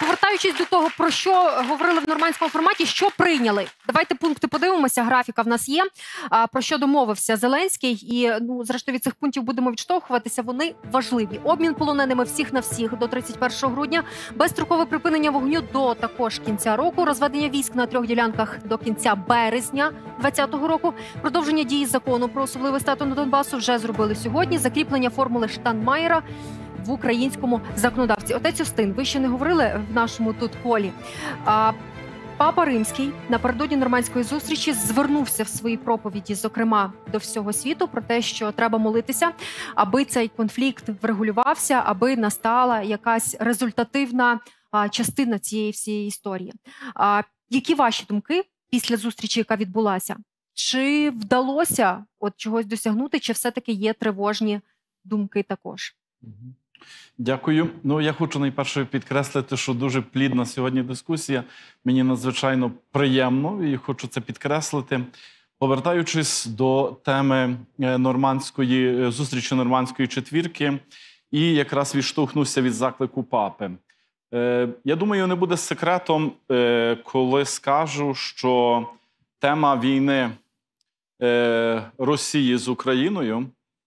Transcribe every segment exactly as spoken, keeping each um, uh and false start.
повертаючись до того, про що говорили в нормандському форматі, що прийняли. Давайте пункти подивимося, графіка в нас є. Про що домовився Зеленський. І, ну, зрештою, від цих пунктів будемо відштовхуватися. Вони важливі. Обмін полоненими всіх на всіх до тридцять першого грудня, безстрокове припинення вогню до також кінця року, розведення військ на трьох ділянках до кінця березня двадцятого року, продовження дії закону про особливий статус на Донбасу вже зробили сьогодні, закріплення формули Штайнмаєра в українському законодавстві. Отець Устин, ви ще не говорили в нашому тут колі. А, Папа Римський напередодні нормандської зустрічі звернувся в своїй проповіді, зокрема, до всього світу, про те, що треба молитися, аби цей конфлікт врегулювався, аби настала якась результативна а, частина цієї всієї історії. А, які ваші думки після зустрічі, яка відбулася? Чи вдалося от чогось досягнути, чи все-таки є тривожні думки також? Дякую. Ну, я хочу найперше підкреслити, що дуже плідна сьогодні дискусія. Мені надзвичайно приємно і хочу це підкреслити. Повертаючись до теми нормандської зустрічі нормандської четвірки, і якраз відштовхнуся від заклику папи. Я думаю, не буде секретом, коли скажу, що тема війни Росії з Україною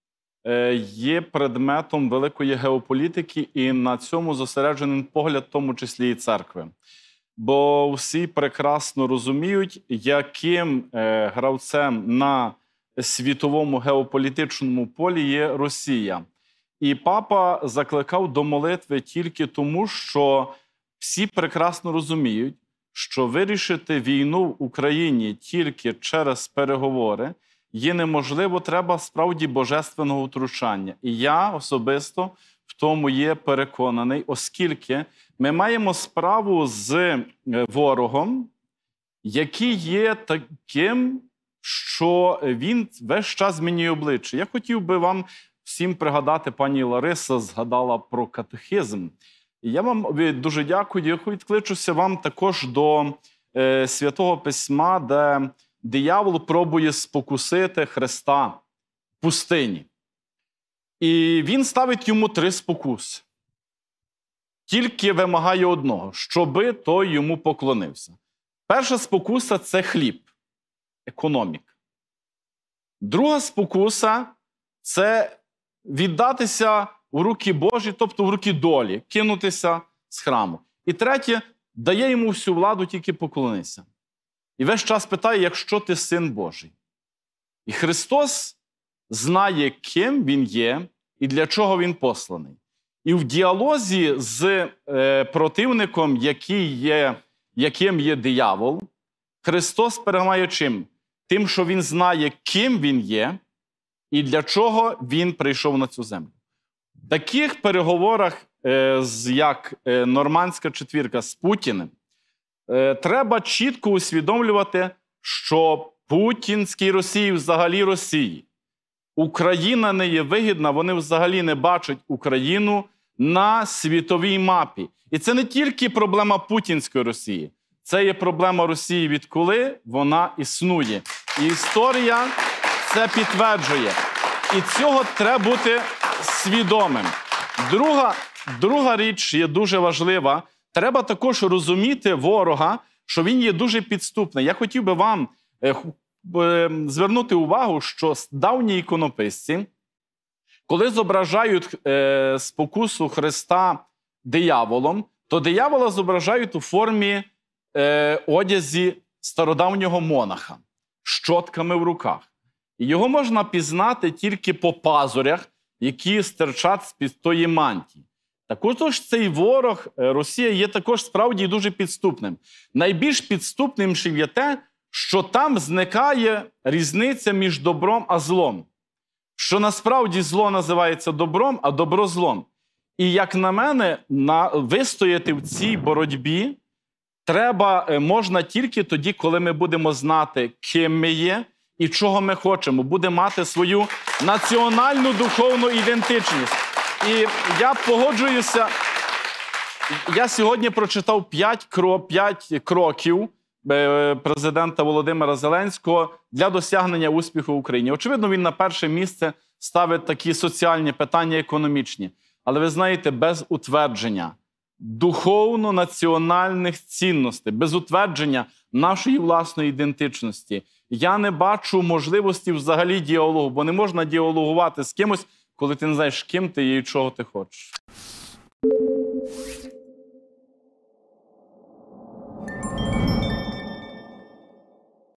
є предметом великої геополітики, і на цьому зосереджений погляд, в тому числі і церкви. Бо всі прекрасно розуміють, яким гравцем на світовому геополітичному полі є Росія. І папа закликав до молитви тільки тому, що всі прекрасно розуміють, що вирішити війну в Україні тільки через переговори є неможливо, треба справді божественного втручання. І я особисто в тому є переконаний, оскільки ми маємо справу з ворогом, який є таким, що він весь час змінює обличчя. Я хотів би вам всім пригадати, пані Лариса згадала про катехизм. І я вам дуже дякую. Я відкличуся вам також до е, Святого Письма, де диявол пробує спокусити Христа в пустині. І він ставить йому три спокуси. Тільки вимагає одного, щоби той йому поклонився. Перша спокуса – це хліб, економіка. Друга спокуса – це віддатися у руки Божі, тобто в руки долі, кинутися з храму. І третє – дає йому всю владу, тільки поклонися. І весь час питає, якщо ти син Божий. І Христос знає, ким Він є і для чого Він посланий. І в діалозі з е, противником, який є, яким є диявол, Христос перемагає чим? Тим, що Він знає, ким Він є і для чого Він прийшов на цю землю. В таких переговорах, е, з, як е, нормандська четвірка з Путіним, треба чітко усвідомлювати, що путінській Росії взагалі Росії. Україна не є вигідна, вони взагалі не бачать Україну на світовій мапі. І це не тільки проблема путінської Росії, це є проблема Росії, відколи вона існує. І історія це підтверджує. І цього треба бути свідомим. Друга, друга річ є дуже важлива. Треба також розуміти ворога, що він є дуже підступний. Я хотів би вам е, е, звернути увагу, що давні іконописці, коли зображають е, спокусу Христа дияволом, то диявола зображають у формі е, одязі стародавнього монаха, з щотками в руках. І його можна пізнати тільки по пазурях, які стирчать з-під тої мантії. Також цей ворог Росія є також справді дуже підступним. Найбільш підступним ще є те, що там зникає різниця між добром а злом. Що насправді зло називається добром, а добро злом. І, як на мене, на, вистояти в цій боротьбі треба, можна тільки тоді, коли ми будемо знати, ким ми є і чого ми хочемо. Будемо мати свою національну духовну ідентичність. І я погоджуюся, я сьогодні прочитав п'ять кроків президента Володимира Зеленського для досягнення успіху в Україні. Очевидно, він на перше місце ставить такі соціальні питання, економічні. Але ви знаєте, без утвердження духовно-національних цінностей, без утвердження нашої власної ідентичності. Я не бачу можливості взагалі діалогу, бо не можна діалогувати з кимось, коли ти не знаєш, ким ти є і чого ти хочеш.